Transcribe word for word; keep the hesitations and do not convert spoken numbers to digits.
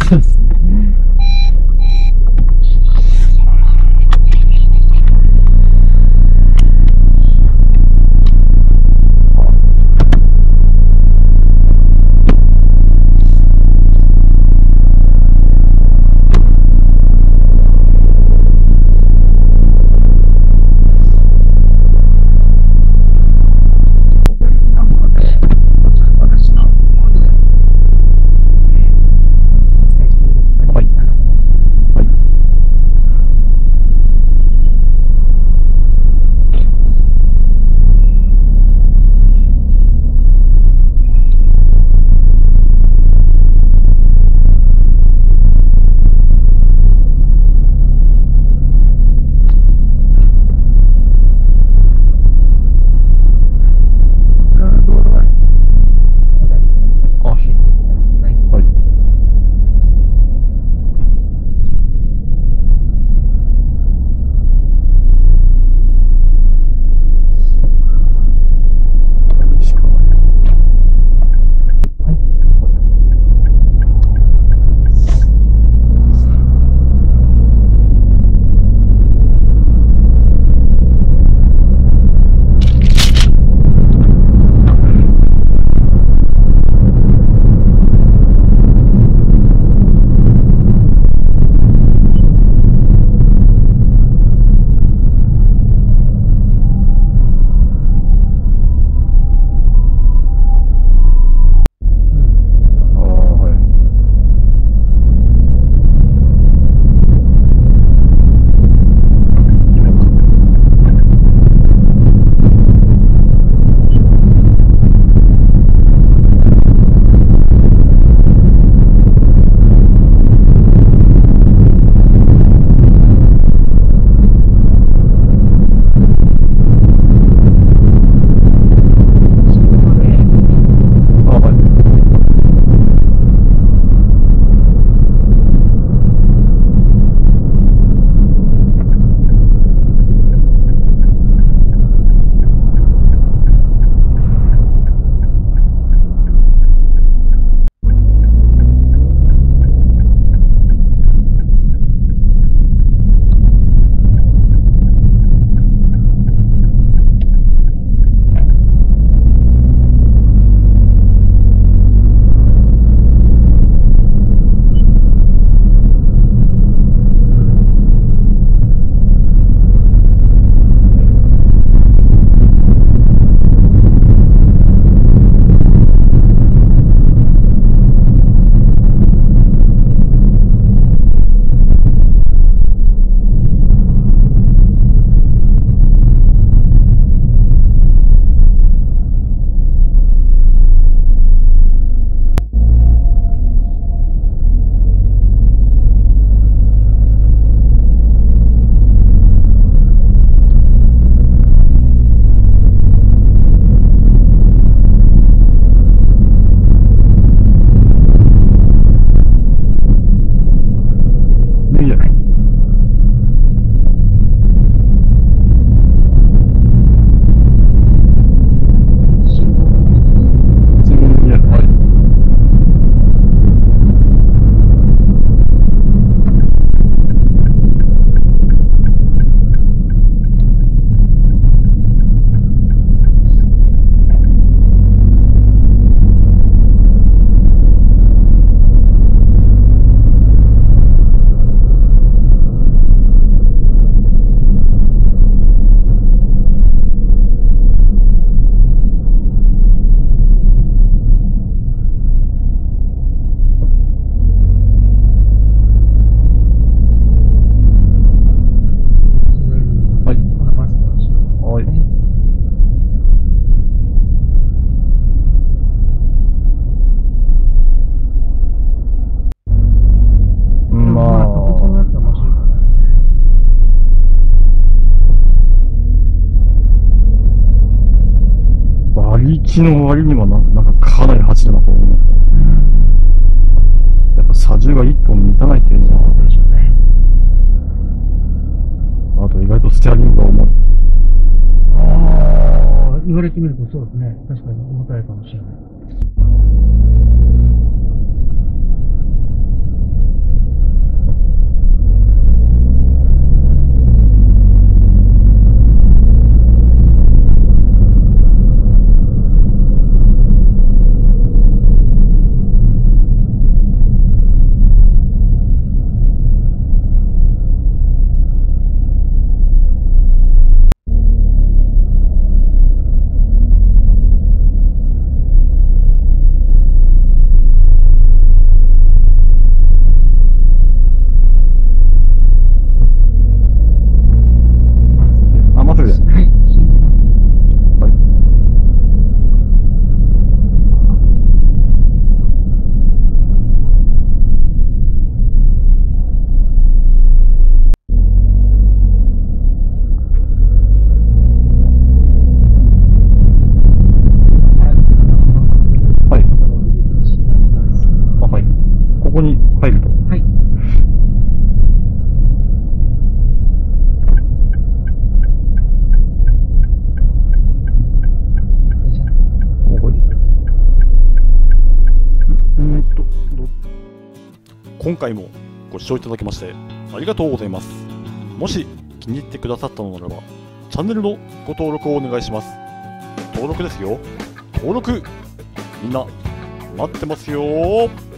そうですね。はい。はい。あ、はい。石川。はい。ああ、はい。あ、はい。いいじゃない。いや、はい。はい。はい。まあ、馬力の割にはな、なんかかなり走るなと思います。やっぱ車重がいっぽん満たないっていうのは、あと意外とステアリングが重い。 ああ、言われてみるとそうですね。確かに重たいかもしれない。 こに入ると。 はい。じゃあここに。うーんと、ど今回もご視聴いただきましてありがとうございます。もし気に入ってくださったのならば、チャンネルのご登録をお願いします。登録ですよ。登録みんな待ってますよー。